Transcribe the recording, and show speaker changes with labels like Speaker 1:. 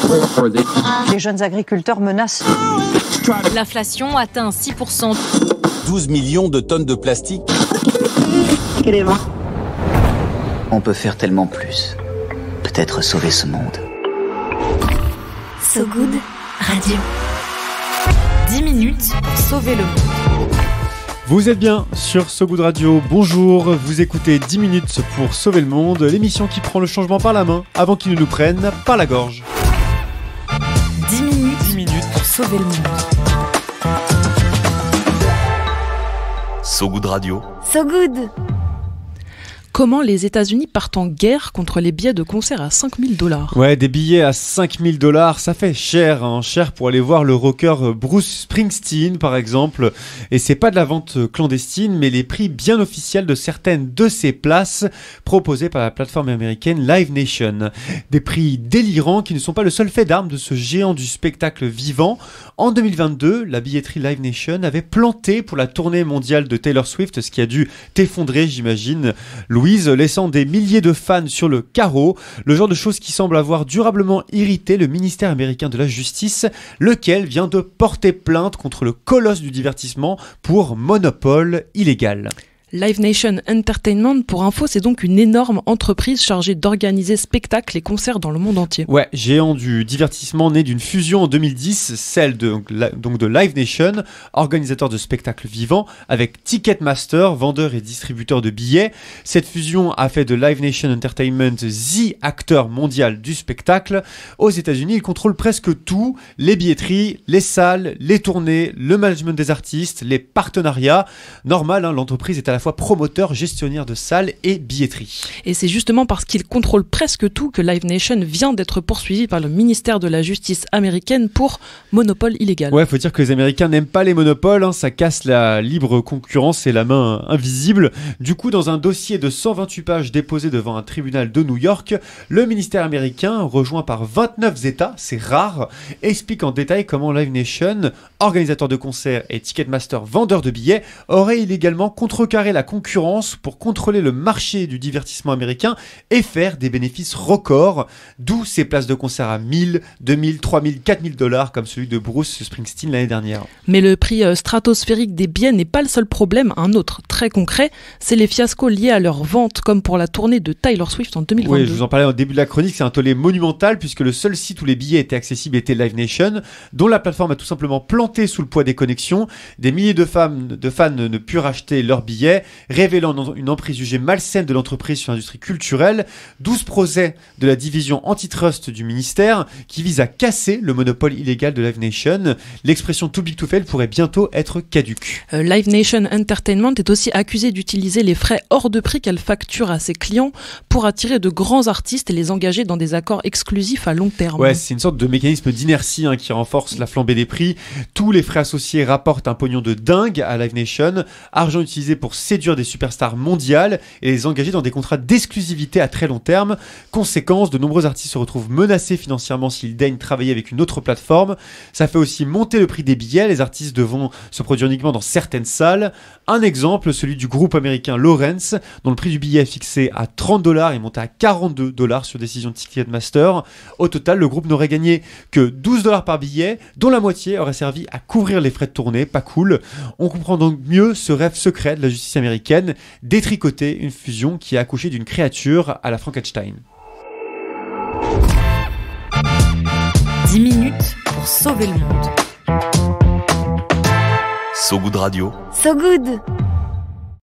Speaker 1: Les jeunes agriculteurs menacent.
Speaker 2: L'inflation atteint 6%.
Speaker 3: 12 millions de tonnes de plastique.
Speaker 4: On peut faire tellement plus. Peut-être sauver ce monde.
Speaker 2: So Good Radio. 10 minutes pour sauver le monde.
Speaker 5: Vous êtes bien sur So Good Radio, bonjour, vous écoutez 10 minutes pour sauver le monde, l'émission qui prend le changement par la main avant qu'il ne nous prenne par la gorge.
Speaker 2: 10 minutes pour sauver le monde.
Speaker 6: So Good Radio.
Speaker 2: So Good.
Speaker 7: Comment les États-Unis partent en guerre contre les billets de concert à $5 000 ?
Speaker 5: Ouais, des billets à $5 000, ça fait cher, cher pour aller voir le rocker Bruce Springsteen par exemple. Et c'est pas de la vente clandestine, mais les prix bien officiels de certaines de ces places proposées par la plateforme américaine Live Nation. Des prix délirants qui ne sont pas le seul fait d'armes de ce géant du spectacle vivant. En 2022, la billetterie Live Nation avait planté pour la tournée mondiale de Taylor Swift, ce qui a dû t'effondrer, j'imagine, Louise, laissant des milliers de fans sur le carreau, le genre de choses qui semble avoir durablement irrité le ministère américain de la Justice, lequel vient de porter plainte contre le colosse du divertissement pour monopole illégal.
Speaker 7: Live Nation Entertainment, pour info, c'est donc une énorme entreprise chargée d'organiser spectacles et concerts dans le monde entier.
Speaker 5: Ouais, géant du divertissement né d'une fusion en 2010, celle de Live Nation, organisateur de spectacles vivants, avec Ticketmaster, vendeur et distributeur de billets. Cette fusion a fait de Live Nation Entertainment the acteur mondial du spectacle. Aux États-Unis, il contrôle presque tout, les billetteries, les salles, les tournées, le management des artistes, les partenariats. Normal, l'entreprise est à la fois promoteur, gestionnaire de salles et billetterie.
Speaker 7: Et c'est justement parce qu'il contrôle presque tout que Live Nation vient d'être poursuivi par le ministère de la Justice américaine pour monopole illégal.
Speaker 5: Ouais, faut dire que les Américains n'aiment pas les monopoles, ça casse la libre concurrence et la main invisible. Du coup, dans un dossier de 128 pages déposé devant un tribunal de New York, le ministère américain, rejoint par 29 États, c'est rare, explique en détail comment Live Nation, organisateur de concerts et Ticketmaster, vendeur de billets, aurait illégalement contrecarré la concurrence pour contrôler le marché du divertissement américain et faire des bénéfices records, d'où ces places de concert à $1 000, $2 000, $3 000, $4 000 comme celui de Bruce Springsteen l'année dernière.
Speaker 7: Mais le prix stratosphérique des billets n'est pas le seul problème. Un autre très concret, c'est les fiascos liés à leur vente, comme pour la tournée de Taylor Swift en 2022.
Speaker 5: Oui, je vous en parlais au début de la chronique, c'est un tollé monumental puisque le seul site où les billets étaient accessibles était Live Nation, dont la plateforme a tout simplement planté sous le poids des connexions. Des milliers de fans ne purent acheter leurs billets, révélant une emprise jugée malsaine de l'entreprise sur l'industrie culturelle. 12 procès de la division antitrust du ministère qui vise à casser le monopole illégal de Live Nation. L'expression too big to fail pourrait bientôt être caduque.
Speaker 7: Live Nation Entertainment est aussi accusé d'utiliser les frais hors de prix qu'elle facture à ses clients pour attirer de grands artistes et les engager dans des accords exclusifs à long terme.
Speaker 5: Ouais, c'est une sorte de mécanisme d'inertie qui renforce la flambée des prix. Tous les frais associés rapportent un pognon de dingue à Live Nation, argent utilisé pour séduire des superstars mondiales et les engager dans des contrats d'exclusivité à très long terme. Conséquence, de nombreux artistes se retrouvent menacés financièrement s'ils daignent travailler avec une autre plateforme. Ça fait aussi monter le prix des billets, les artistes devront se produire uniquement dans certaines salles. Un exemple, celui du groupe américain Lawrence, dont le prix du billet est fixé à $30 et monté à $42 sur décision de Ticketmaster. Au total, le groupe n'aurait gagné que $12 par billet, dont la moitié aurait servi à couvrir les frais de tournée. Pas cool. On comprend donc mieux ce rêve secret de la justice américaine, détricoter une fusion qui a accouché d'une créature à la Frankenstein.
Speaker 2: 10 minutes pour sauver le monde.
Speaker 6: So Good Radio.
Speaker 2: So Good.